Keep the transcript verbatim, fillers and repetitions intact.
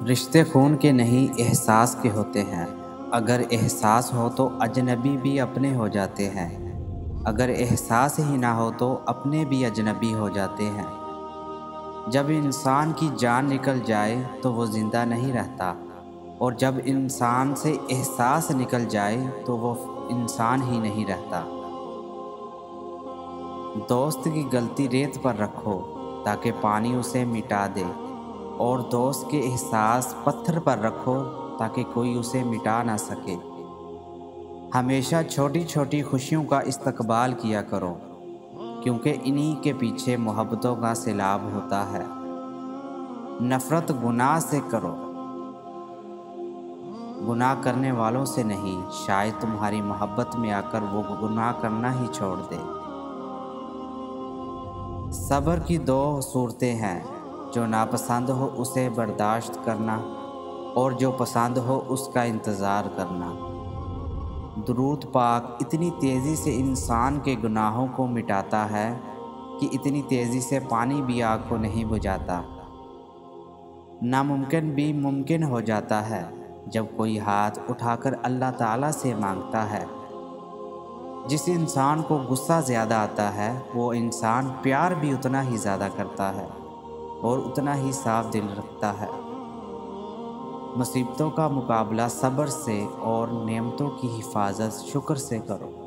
रिश्ते खून के नहीं एहसास के होते हैं। अगर एहसास हो तो अजनबी भी अपने हो जाते हैं। अगर एहसास ही ना हो तो अपने भी अजनबी हो जाते हैं। जब इंसान की जान निकल जाए तो वो ज़िंदा नहीं रहता, और जब इंसान से एहसास निकल जाए तो वो इंसान ही नहीं रहता। दोस्त की गलती रेत पर रखो ताकि पानी उसे मिटा दे, और दोस्त के एहसास पत्थर पर रखो ताकि कोई उसे मिटा ना सके। हमेशा छोटी छोटी खुशियों का इस्तकबाल किया करो, क्योंकि इन्हीं के पीछे मोहब्बतों का सैलाब होता है। नफ़रत गुनाह से करो, गुनाह करने वालों से नहीं। शायद तुम्हारी मोहब्बत में आकर वो गुनाह करना ही छोड़ दे। सब्र की दो सूरतें हैं, जो नापसंद हो उसे बर्दाश्त करना, और जो पसंद हो उसका इंतज़ार करना। दुरूद पाक इतनी तेज़ी से इंसान के गुनाहों को मिटाता है कि इतनी तेज़ी से पानी भी आग को नहीं बुझाता। नामुमकिन भी मुमकिन हो जाता है जब कोई हाथ उठाकर अल्लाह ताला से मांगता है। जिस इंसान को गुस्सा ज़्यादा आता है वो इंसान प्यार भी उतना ही ज़्यादा करता है और उतना ही साफ दिल रखता है। मुसीबतों का मुकाबला सब्र से और नेमतों की हिफाजत शुक्र से करो।